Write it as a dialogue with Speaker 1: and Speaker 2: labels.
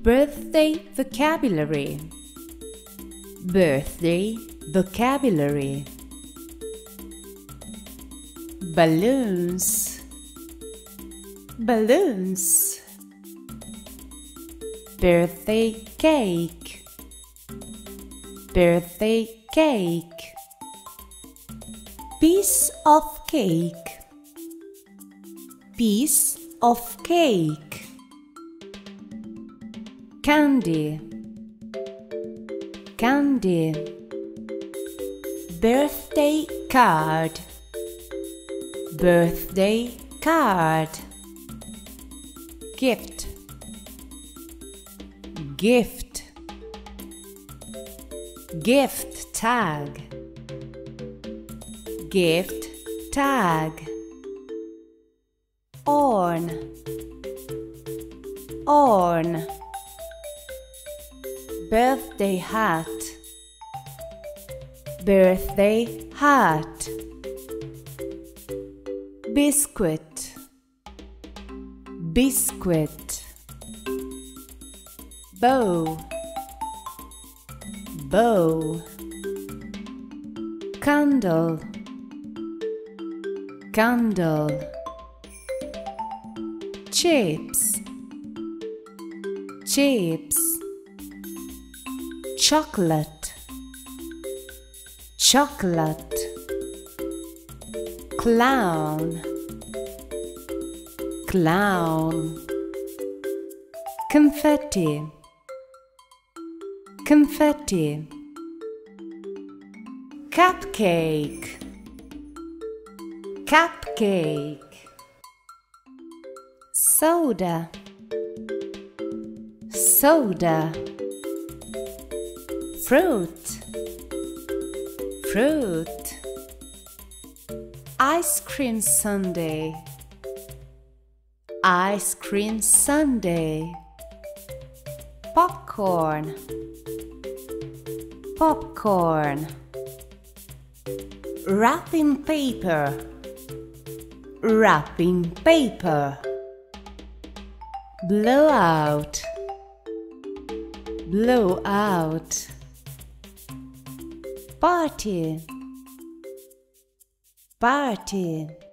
Speaker 1: Birthday vocabulary. Birthday vocabulary. Balloons, balloons. Birthday cake, birthday cake. Piece of cake, piece of cake. Candy, candy. Birthday card, birthday card. Gift, gift. Gift tag, gift tag. Orn, orn. Birthday hat, birthday hat. Biscuit, biscuit. Bow, bow. Candle, candle. Chips, chips. Chocolate, chocolate. Clown, clown. Confetti, confetti. Cupcake, cupcake. Soda, soda. Fruit, fruit. Ice cream sundae, ice cream sundae. Popcorn, popcorn. Wrapping paper, wrapping paper. Blowout, blowout. Party, party.